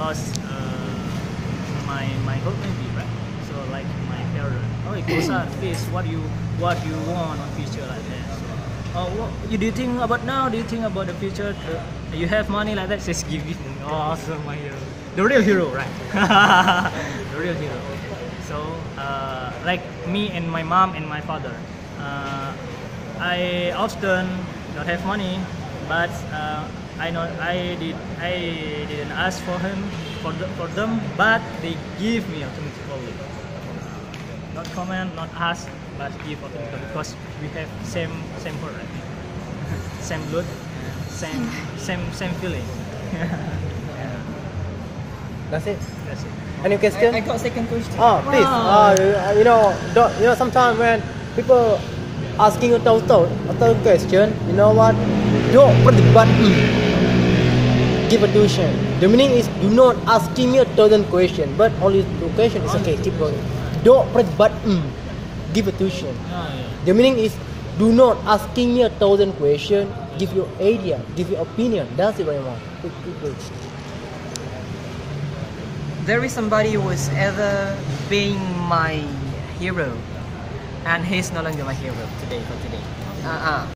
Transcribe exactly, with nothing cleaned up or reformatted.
lost uh, my my whole maybe, right? So like my parent, oh, Kosa, this what you what you want on future like that. So, oh, what you do you think about now? Do you think about the future? Uh, you have money like that? Just give it. Oh, awesome, my hero, the real hero, right? The real hero. So uh, like me and my mom and my father, uh, I often don't have money, but uh, I know I did I didn't ask for him for the, for them, but they give me automatically. Not comment, not ask, but give automatically because we have same same heart, right? Same blood, same same same feeling. Yeah, That's it. that's it. Any question? I, I got second question. Oh, please. Wow. Uh, you know, don't, you know, sometimes when people asking you total, a third question, you know what? Don't berdebat. Give a tuition. The meaning is do not asking me a thousand question, but only two question is okay. Keep going. Don't berdebat. Give a tuition. Oh, yeah. The meaning is do not asking me a thousand question. Give your idea. Give your opinion. That's it, what I want. Quick, quick, quick. There is somebody who was ever being my hero, and he's no longer my hero today. For today. Uh-uh.